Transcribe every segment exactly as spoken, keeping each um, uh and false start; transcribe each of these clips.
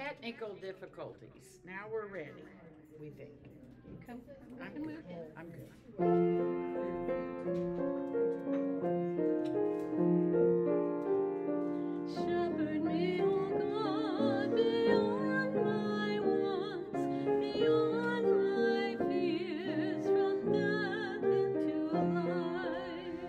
technical difficulties. Now we're ready, we think. You come, I'm can good. move it. I'm good. Shepherd me, O God, beyond my wants, beyond my fears, from death into life.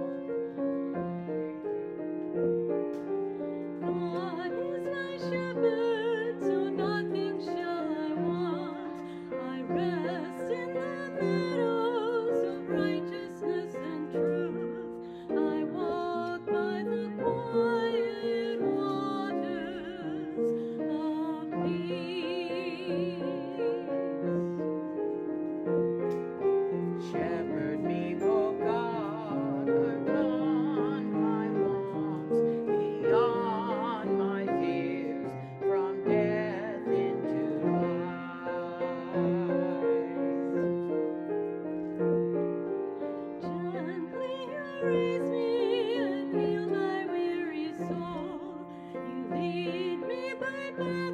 God is my shepherd, so nothing shall I want. I rest in the meadows of righteousness and truth. I walk by the quiet waters of peace. Shepherd me, O God, upon my wants, beyond my fears, from death into life. Gently you raise me and heal my weary soul. You lead me by paths